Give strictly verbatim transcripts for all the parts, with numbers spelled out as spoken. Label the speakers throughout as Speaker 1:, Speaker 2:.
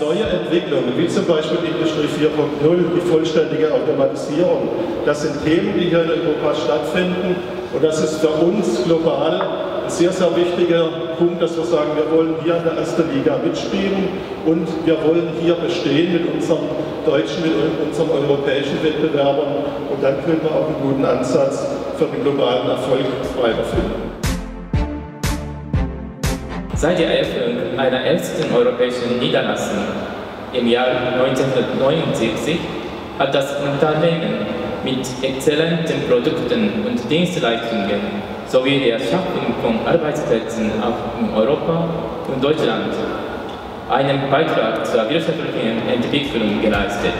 Speaker 1: neue Entwicklungen, wie zum Beispiel Industrie vier Punkt null, die vollständige Automatisierung, das sind Themen, die hier in Europa stattfinden und das ist für uns global ein sehr, sehr wichtiger Punkt, dass wir sagen, wir wollen hier in der ersten Liga mitspielen und wir wollen hier bestehen mit unseren deutschen, mit unseren europäischen Wettbewerbern und dann können wir auch einen guten Ansatz für den globalen Erfolg weiterfinden.
Speaker 2: Seit der Eröffnung einer ersten europäischen Niederlassung im Jahr neunzehnhundertneunundsiebzig hat das Unternehmen mit exzellenten Produkten und Dienstleistungen sowie der Schaffung von Arbeitsplätzen auch in Europa und Deutschland einen Beitrag zur wirtschaftlichen Entwicklung geleistet.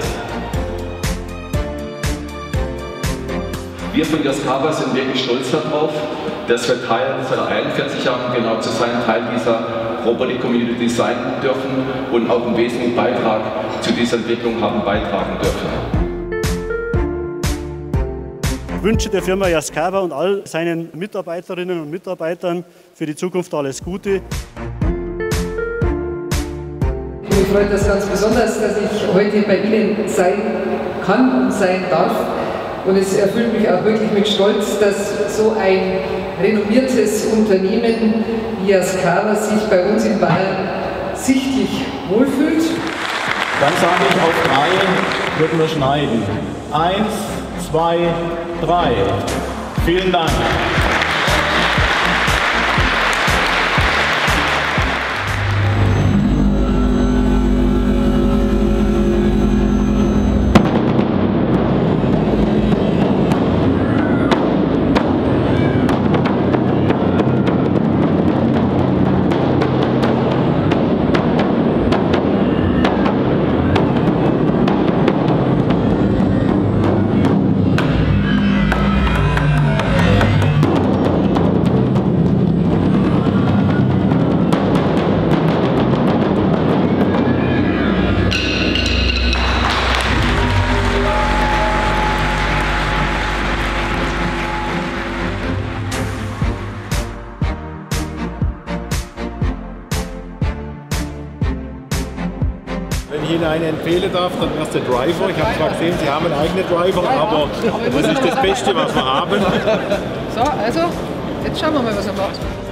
Speaker 3: Wir von Yaskawa sind wirklich stolz darauf, dass wir Teil seit einundvierzig Jahren genau zu sein, Teil dieser Robotic Community sein dürfen und auch einen wesentlichen Beitrag zu dieser Entwicklung haben beitragen dürfen.
Speaker 4: Ich wünsche der Firma Yaskawa und all seinen Mitarbeiterinnen und Mitarbeitern für die Zukunft alles Gute.
Speaker 5: Mich freut das ganz besonders, dass ich heute bei Ihnen sein kann und sein darf. Und es erfüllt mich auch wirklich mit Stolz, dass so ein renommiertes Unternehmen wie Yaskawa sich bei uns in Bayern sichtlich wohlfühlt.
Speaker 6: Dann sage ich auf drei, würden wir schneiden. Eins, zwei, drei. Vielen Dank.
Speaker 7: Wenn ich Ihnen einen empfehlen darf, dann wäre es der Driver. Ich habe zwar gesehen, Sie haben einen eigenen Driver, aber das ist das Beste, was wir haben.
Speaker 5: So, also, jetzt schauen wir mal, was er macht.